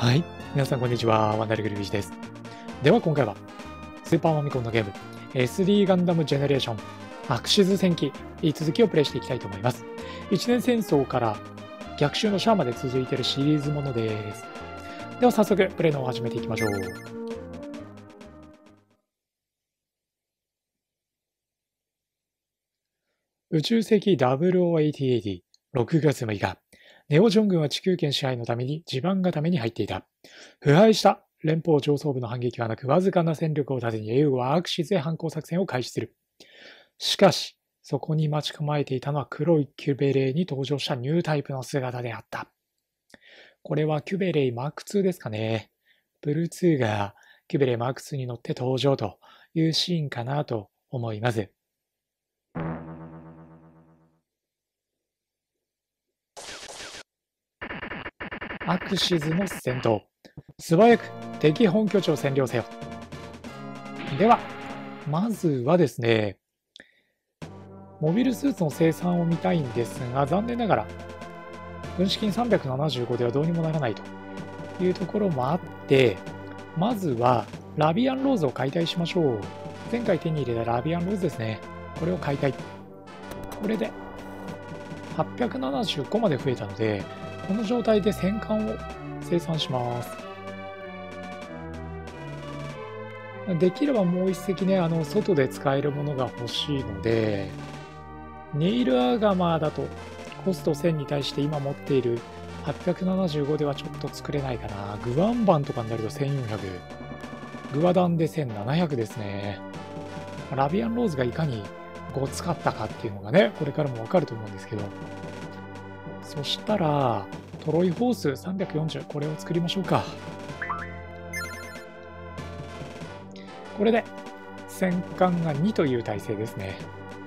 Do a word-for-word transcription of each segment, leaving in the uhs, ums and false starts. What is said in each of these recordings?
はい。皆さん、こんにちは。ワンダルグルビーチです。では、今回は、スーパーファミコンのゲーム、エスディー ガンダムジェネレーション、アクシズ戦記、続きをプレイしていきたいと思います。一年戦争から逆襲のシャアまで続いているシリーズものです。では、早速、プレイの方を始めていきましょう。宇宙世紀 ダブルオーエイティーエイティー、ろくがつむいか、ネオ・ジョン軍は地球圏支配のために地盤固めに入っていた。腐敗した連邦上層部の反撃はなく、わずかな戦力を盾にエウはアクシズへ反攻作戦を開始する。しかし、そこに待ち構えていたのは黒いキュベレイに登場したニュータイプの姿であった。これはキュベレイマークツーですかね。ブルーツーがキュベレイマークツーに乗って登場というシーンかなと思います。アクシズの戦闘。素早く敵本拠地を占領せよ。では、まずはですね、モビルスーツの生産を見たいんですが、残念ながら、軍資金さんびゃくななじゅうごではどうにもならないというところもあって、まずはラビアンローズを解体しましょう。前回手に入れたラビアンローズですね。これを解体。これではっぴゃくななじゅうごまで増えたので、この状態で戦艦を生産します。できればもう一隻ね、あの外で使えるものが欲しいので、ネイルアガマーだとコストせんに対して今持っているはっぴゃくななじゅうごではちょっと作れないかな。グワンバンとかになるとせんよんひゃく。グワダンでせんななひゃくですね。ラビアンローズがいかにごつかったかっていうのがね、これからもわかると思うんですけど。そしたら、トロイホースさんびゃくよんじゅう、これを作りましょうか。これで戦艦がにという体制ですね。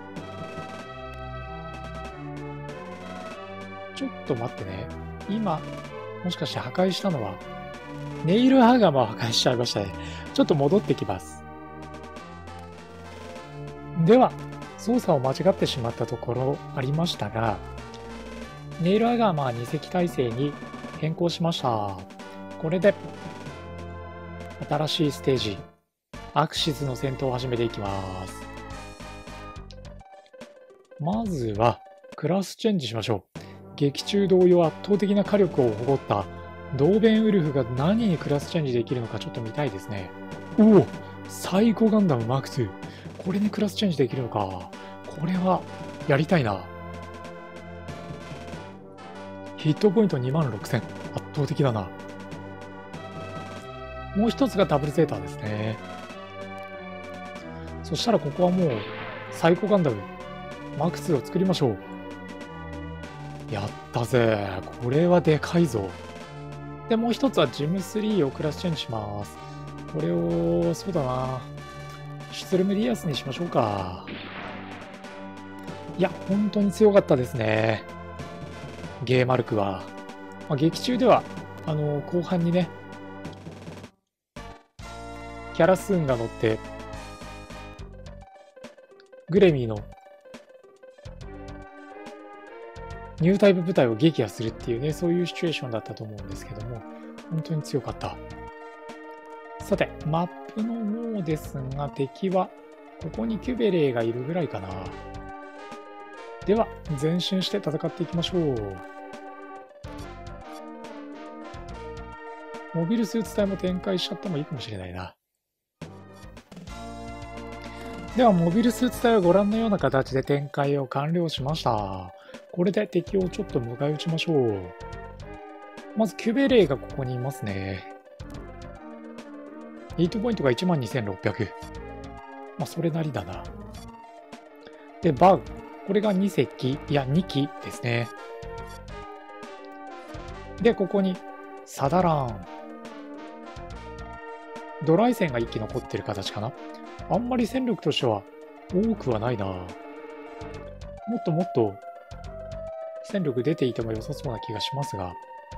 ちょっと待ってね。今、もしかして破壊したのは、ネイルハガマを破壊しちゃいましたね。ちょっと戻ってきます。では、操作を間違ってしまったところありましたが、ネイルアガマに隻体制に変更しました。これで、新しいステージ、アクシズの戦闘を始めていきます。まずは、クラスチェンジしましょう。劇中同様圧倒的な火力を誇ったドーベンウルフが何にクラスチェンジできるのかちょっと見たいですね。おお、サイコガンダムマークツー。これにクラスチェンジできるのか。これはやりたいな。ヒットポイントにまんろくせん。圧倒的だな。もう一つがダブルゼータですね。そしたらここはもうサイコガンダムマークツーを作りましょう。やったぜ。これはでかいぞ。で、もう一つはジムスリーをクラスチェンジします。これを、そうだな。シュツルムディアスにしましょうか。いや、本当に強かったですね。ゲーマルクは。まあ、劇中では、あの、後半にね、キャラスーンが乗って、グレミーのニュータイプ部隊を撃破するっていうね、そういうシチュエーションだったと思うんですけども、本当に強かった。さて、マップの方ですが、敵は、ここにキュベレイがいるぐらいかな。では、前進して戦っていきましょう。モビルスーツ隊も展開しちゃってもいいかもしれないな。では、モビルスーツ隊はご覧のような形で展開を完了しました。これで敵をちょっと迎え撃ちましょう。まずキュベレイがここにいますね。ヒットポイントが いちまんにせんろっぴゃく。まあ、それなりだな。で、バウ。これがに隻、いや、に機ですね。で、ここにサダラン。ドライセンがいっ機残ってる形かな。あんまり戦力としては多くはないな。もっともっと戦力出ていても良さそうな気がしますが。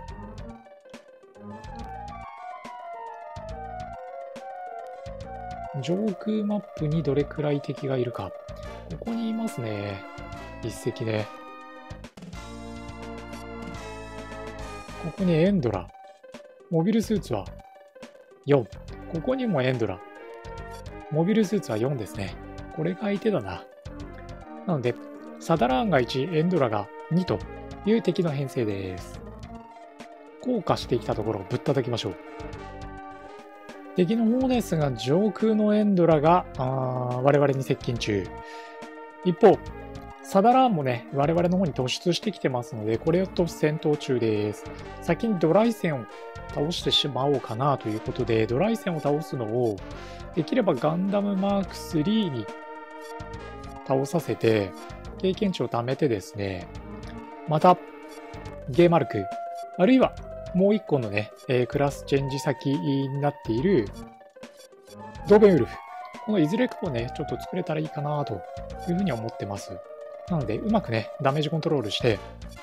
上空マップにどれくらい敵がいるか。ここにいますね。一隻ね。ここにエンドラ。 モビルスーツはよん。ここにもエンドラ。モビルスーツはよんですね。これが相手だな。なので、サダラーンがいち、エンドラがにという敵の編成です。硬化してきたところをぶったたきましょう。敵の方ですが、上空のエンドラがあ我々に接近中。一方、サダラーンもね、我々の方に突出してきてますので、これと戦闘中です。先にドライセンを倒してしまおうかなということで、ドライセンを倒すのを、できればガンダムマークスリーに倒させて、経験値を貯めてですね、また、ゲーマルク、あるいはもう一個のね、えー、クラスチェンジ先になっているドーベンウルフ。このいずれかをね、ちょっと作れたらいいかなというふうに思ってます。なので、うまくね、ダメージコントロールして、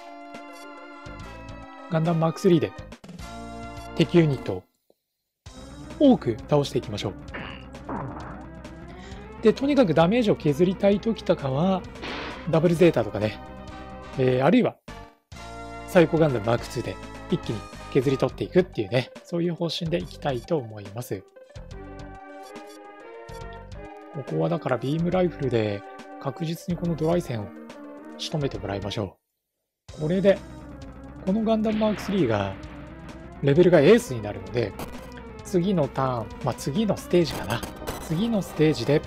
ガンダムマークスリーで敵ユニットを多く倒していきましょう。で、とにかくダメージを削りたいときとかは、ダブルゼータとかね、えー、あるいはサイコガンダムマークツーで一気に削り取っていくっていうね、そういう方針でいきたいと思います。ここはだからビームライフルで確実にこのドライセンを仕留めてもらいましょう。これで、このガンダムマークスリーがレベルがエースになるので、次のターン、まあ次のステージかな。次のステージで、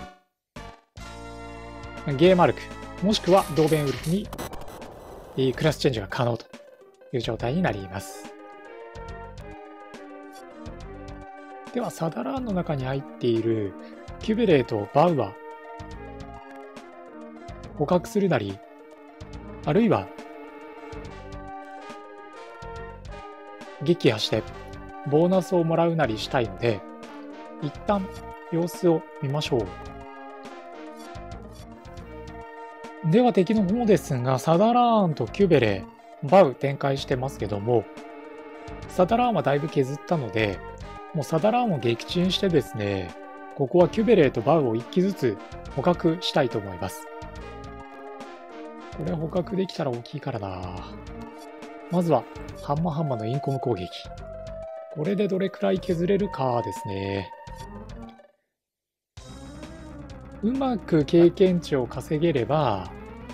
ゲーマルク、もしくはドーベンウルフにクラスチェンジが可能という状態になります。では、サダラーンの中に入っているキュベレーとバウアー、捕獲するなり、あるいは撃破してボーナスをもらうなりしたいので、一旦様子を見ましょう。では敵の方ですが、サダラーンとキュベレー、バウ展開してますけども、サダラーンはだいぶ削ったので、もうサダラーンを撃沈してですね、ここはキュベレーとバウをいっきずつ捕獲したいと思います。これ捕獲できたら大きいからな。まずはハンマーハンマーのインコム攻撃。これでどれくらい削れるかですね。うまく経験値を稼げれば、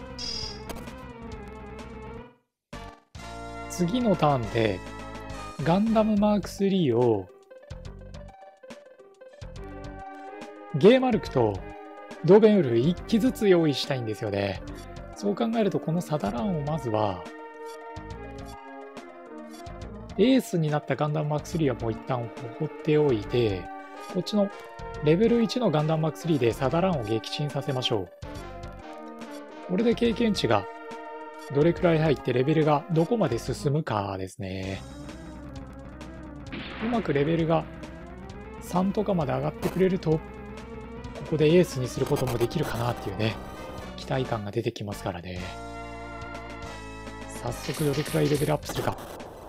次のターンでガンダムマークスリーをゲーマルクとドーベンウルフいっきずつ用意したいんですよね。そう考えるとこのサダラーンをまずはエースになったガンダムマークスリーはもう一旦放っておいて、こっちのレベルいちのガンダムマークスリーでサダラーンを撃沈させましょう。これで経験値がどれくらい入ってレベルがどこまで進むかですね。うまくレベルがさんとかまで上がってくれると、ここでエースにすることもできるかなっていうね、期待感が出てきますからね。早速どれくらいレベルアップするか。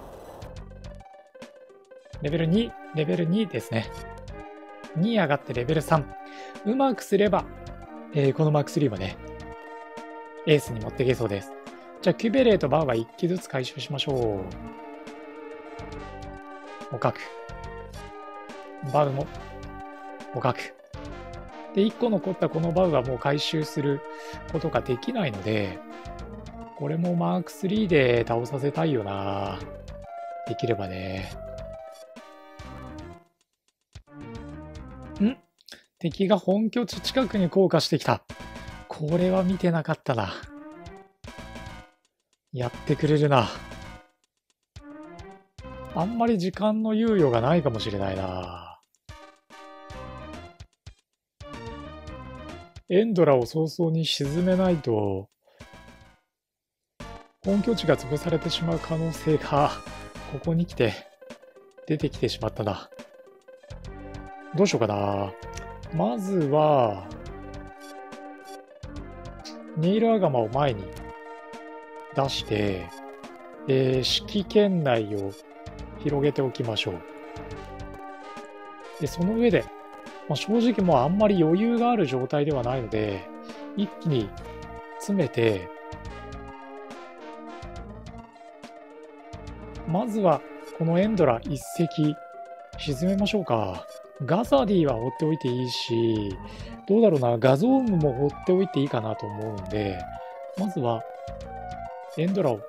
レベルに、レベルにですね。に上がってレベルさん。うまくすれば、えー、このマークスリーもね、エースに持っていけそうです。じゃあ、キュベレーとバウはいっきずつ回収しましょう。捕獲。バウも捕獲。で、いっこ残ったこのバウはもう回収することができないので、これもマークスリーで倒させたいよな。できればね。ん？敵が本拠地近くに降下してきた。これは見てなかったな。やってくれるな。あんまり時間の猶予がないかもしれないな。エンドラを早々に沈めないと、本拠地が潰されてしまう可能性が、ここに来て、出てきてしまったな。どうしようかな。まずは、ニールアガマを前に出して、えー、指揮圏内を広げておきましょう。で、その上で、まあ、正直もうあんまり余裕がある状態ではないので、一気に詰めて、まずはこのエンドラ一隻沈めましょうか。ガザディは放っておいていいし、どうだろうな、ガゾームも放っておいていいかなと思うんで、まずはエンドラを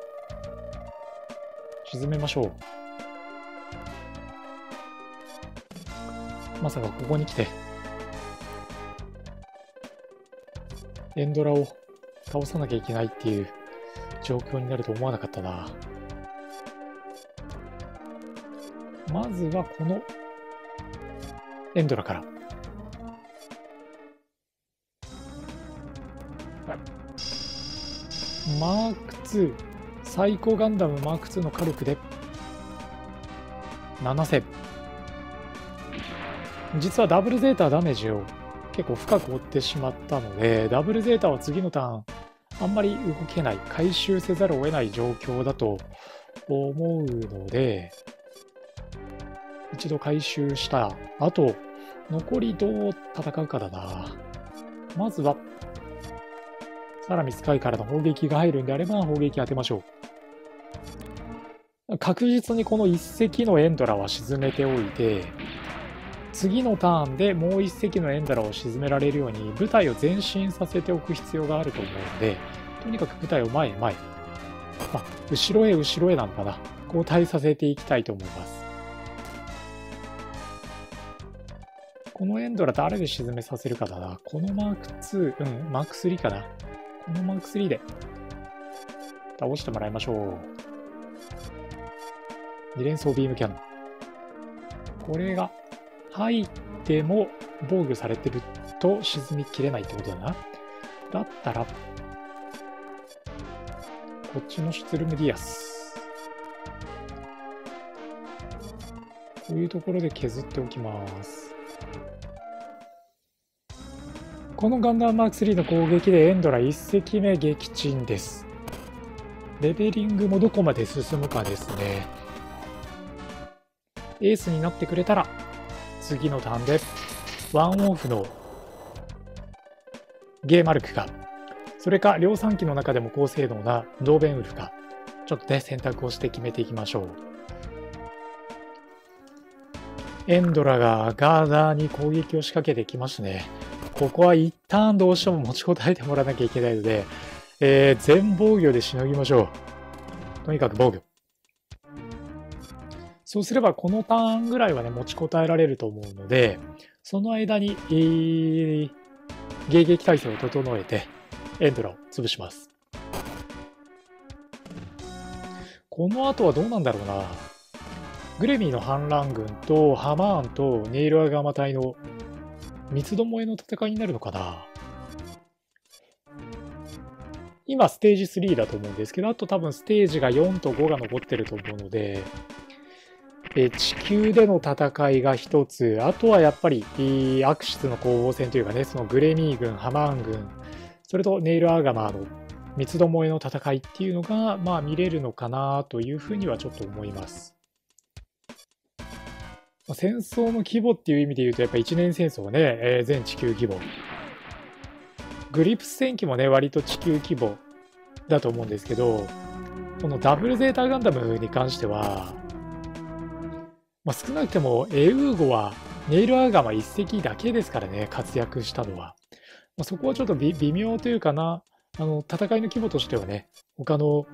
沈めましょう。まさかここに来てエンドラを倒さなきゃいけないっていう状況になると思わなかったな。まずはこのエンドラから。マークツー、最高ガンダムマークツーの火力でななせん。実はダブルゼータダメージを結構深く負ってしまったので、ダブルゼータは次のターンあんまり動けない、回収せざるを得ない状況だと思うので、一度回収した後、残りどう戦うかだな。まずはサラミスカイからの砲撃が入るんであれば砲撃当てましょう。確実にこの一隻のエンドラは沈めておいて、次のターンでもう一隻のエンドラを沈められるように部隊を前進させておく必要があると思うので、とにかく部隊を前へ前へ、まあ、後ろへ後ろへなのかな、交代させていきたいと思います。このエンドラ誰で沈めさせるかだな。このマークツー、うん、マークスリーかな。このマークスリーで倒してもらいましょう。二連装ビームキャノン。これが入っても防御されてると沈みきれないってことだな。だったら、こっちのシュツルムディアス。こういうところで削っておきます。このガンダムマークスリーの攻撃でエンドラいっ隻目撃沈です。レベリングもどこまで進むかですね。エースになってくれたら次のターンでワンオフのゲーマルクか、それか量産機の中でも高性能なドーベンウルフか、ちょっとね選択をして決めていきましょう。エンドラがガーダーに攻撃を仕掛けてきましたね。ここは一旦どうしても持ちこたえてもらわなきゃいけないので、えー、全防御でしのぎましょう。とにかく防御。そうすればこのターンぐらいはね持ちこたえられると思うので、その間に、えー、迎撃態勢を整えてエンドラを潰します。この後はどうなんだろうな。グレミーの反乱軍とハマーンとネイルアガマ隊の三つどもえの戦いになるのかな。今ステージスリーだと思うんですけど、あと多分ステージがよんとごが残ってると思うので、え地球での戦いが一つ、あとはやっぱりアクシスの攻防戦というかね、そのグレミー軍、ハマーン軍、それとネイルアガマーの三つどもえの戦いっていうのがまあ見れるのかなというふうにはちょっと思います。戦争の規模っていう意味で言うとやっぱ一年戦争はね、えー、全地球規模。グリプス戦記もね割と地球規模だと思うんですけど、このダブルゼータガンダムに関しては、まあ、少なくてもエウーゴはネイルアガマ一隻だけですからね、活躍したのは。まあ、そこはちょっと微妙というかな、あの戦いの規模としてはね、他の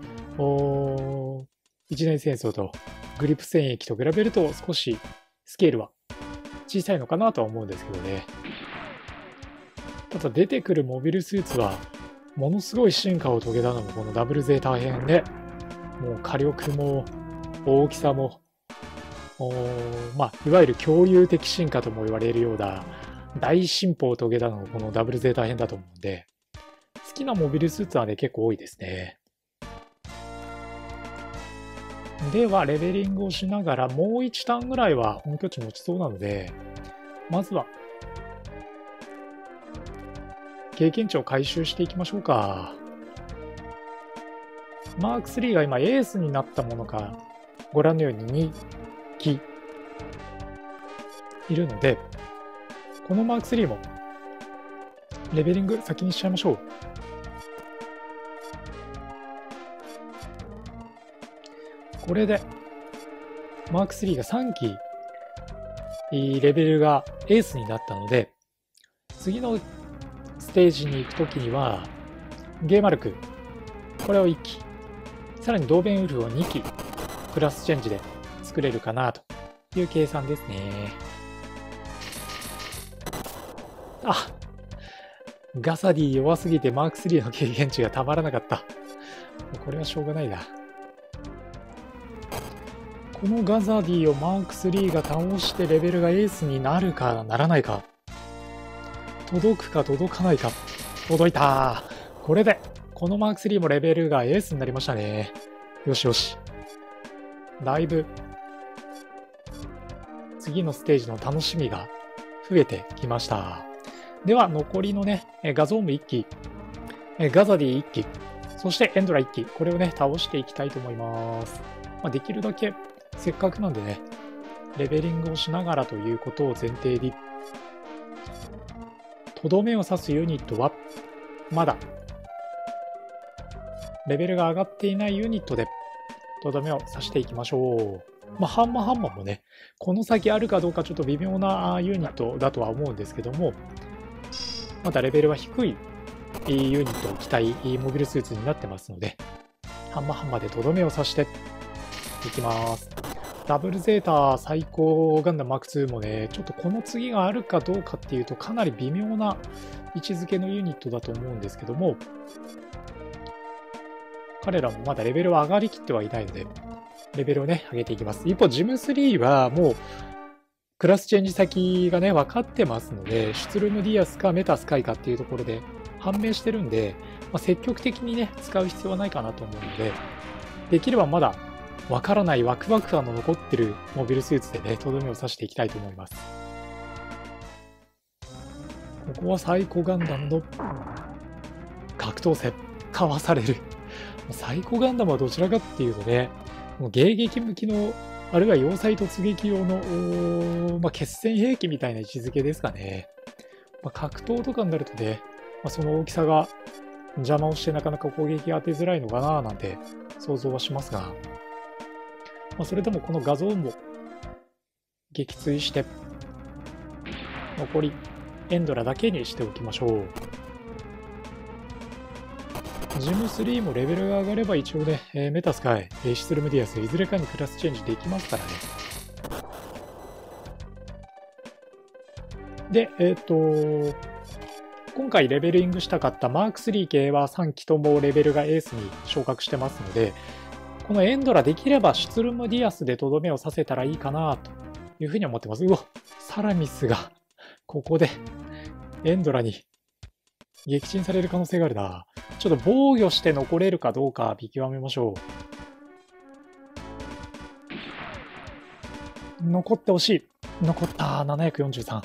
一年戦争とグリプ戦役と比べると少しスケールは小さいのかなとは思うんですけどね。ただ出てくるモビルスーツはものすごい進化を遂げたのもこのダブルゼータ編で、もう火力も大きさもまあいわゆる恐竜的進化とも言われるような大進歩を遂げたのがこのダブルゼータ編だと思うんで、好きなモビルスーツはね結構多いですね。ではレベリングをしながらもういちターンぐらいは本拠地持ちそうなので、まずは経験値を回収していきましょうか。マークスリーが今エースになったものがご覧のようにに機いるので、このマークスリーもレベリング先にしちゃいましょう。これでマークスリーがさんきレベルがエースになったので、次のステージに行くときにはゲーマルクこれをいっき、さらにドーベンウルフをにきクラスチェンジで作れるかなという計算ですね。あ、ガサディ弱すぎてマークスリーの経験値がたまらなかった。これはしょうがないな。このガザディをマークスリーが倒してレベルがエースになるかならないか、届くか届かないか。届いた。これでこのマークスリーもレベルがエースになりましたね。よしよし、だいぶ次のステージの楽しみが増えてきました。では残りのね、ガゾームいっき、ガザディいっき、そしてエンドラいっき、これをね倒していきたいと思います。まあ、できるだけせっかくなんでね、レベリングをしながらということを前提に、とどめを刺すユニットはまだレベルが上がっていないユニットでとどめを刺していきましょう。まあ、ハンマーハンマーもね、この先あるかどうかちょっと微妙なユニットだとは思うんですけども、まだレベルは低いユニットを着たいモビルスーツになってますので、ハンマーハンマーでとどめを刺していきます。ダブルゼータ最高ガンダムマークツーもね、ちょっとこの次があるかどうかっていうとかなり微妙な位置づけのユニットだと思うんですけども、彼らもまだレベルは上がりきってはいないので、レベルをね上げていきます。一方ジムスリーはもうクラスチェンジ先がね分かってますので、シュツルムディアスかメタスカイかっていうところで判明してるんで、まあ、積極的にね使う必要はないかなと思うので、できればまだわからないワクワク感の残ってるモビルスーツでね、とどめを刺していきたいと思います。ここはサイコガンダムの格闘戦、かわされる。サイコガンダムはどちらかっていうとね、もう迎撃向きの、あるいは要塞突撃用の、まあ、決戦兵器みたいな位置づけですかね。まあ、格闘とかになるとね、まあ、その大きさが邪魔をしてなかなか攻撃が当てづらいのかななんて想像はしますが、まあ、それでもこの画像も撃墜して残りエンドラだけにしておきましょう。ジムスリーもレベルが上がれば一応ね、えー、メタスカイ、シスルムディアスいずれかにクラスチェンジできますからね。で、えっと今回レベリングしたかったマークスリー系はさんきともレベルがエースに昇格してますので、このエンドラできればシュツルムディアスでとどめを刺せたらいいかなというふうに思ってます。うわ、サラミスがここでエンドラに撃沈される可能性があるな。ちょっと防御して残れるかどうか見極めましょう。残ってほしい。残ったななひゃくよんじゅうさん。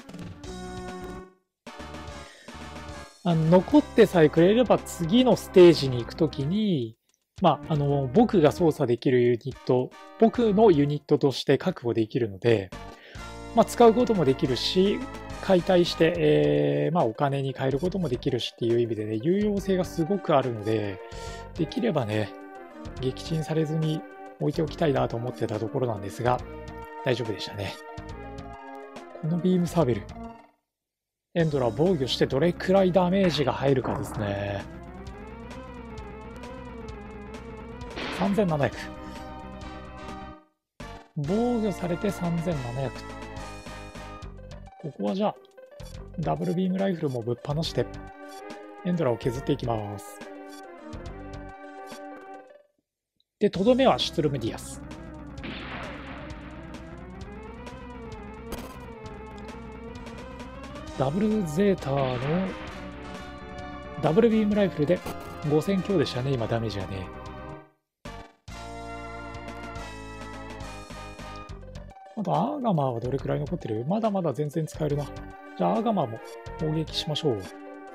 あの残ってさえくれれば次のステージに行くときに、まあ、あの僕が操作できるユニット、僕のユニットとして確保できるので、まあ、使うこともできるし、解体して、えーまあ、お金に換えることもできるしっていう意味でね、有用性がすごくあるので、できればね、撃沈されずに置いておきたいなと思ってたところなんですが、大丈夫でしたね。このビームサーベル、エンドラを防御してどれくらいダメージが入るかですね。さんぜんななひゃく。防御されてさんぜんななひゃく。ここはじゃあダブルビームライフルもぶっ放してエンドラを削っていきます。で、とどめはシュツルムディアス。ダブルゼータのダブルビームライフルでごせん強でしたね、今ダメージがね。あとアーガマーはどれくらい残ってる？まだまだ全然使えるな。じゃあアーガマーも攻撃しましょう。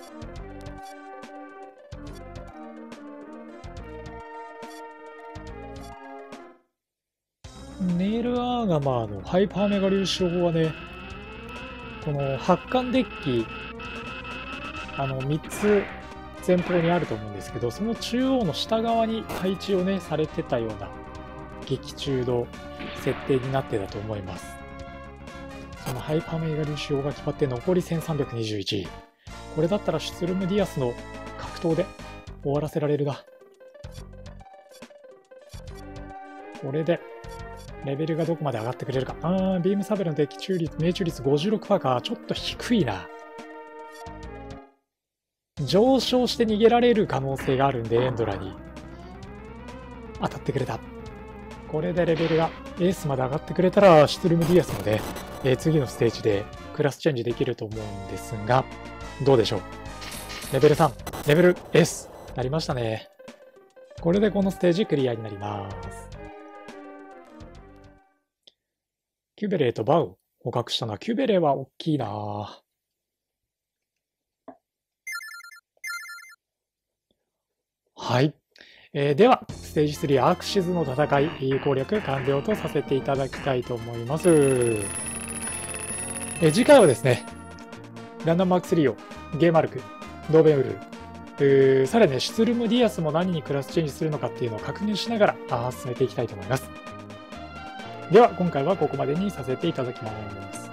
ネイルアーガマーのハイパーメガ粒子砲はね、この発艦デッキ、あのみっつ前方にあると思うんですけど、その中央の下側に配置をねされてたような劇中の設定になってたと思います。そのハイパーメガル使用が決まって残りせんさんびゃくにじゅういち。これだったらシュツルムディアスの格闘で終わらせられるな。これでレベルがどこまで上がってくれるか。あー、ビームサベルの的中率、命中率 ごじゅうろくパーセント か。ちょっと低いな。上昇して逃げられる可能性があるんで、エンドラに当たってくれた。これでレベルがエースまで上がってくれたら、シュツルムディアスもね、えー、次のステージでクラスチェンジできると思うんですが、どうでしょう。レベルさん、レベル S なりましたね。これでこのステージクリアになります。キュベレーとバウ捕獲したな。キュベレーは大きいな。はい。えー、では、ステージスリーアークシズの戦い、攻略完了とさせていただきたいと思います。えー、次回はですね、ランダムマークスリーをゲーマルク、ドーベンウルー、さらにね、シュツルムディアスも何にクラスチェンジするのかっていうのを確認しながらあ進めていきたいと思います。では、今回はここまでにさせていただきます。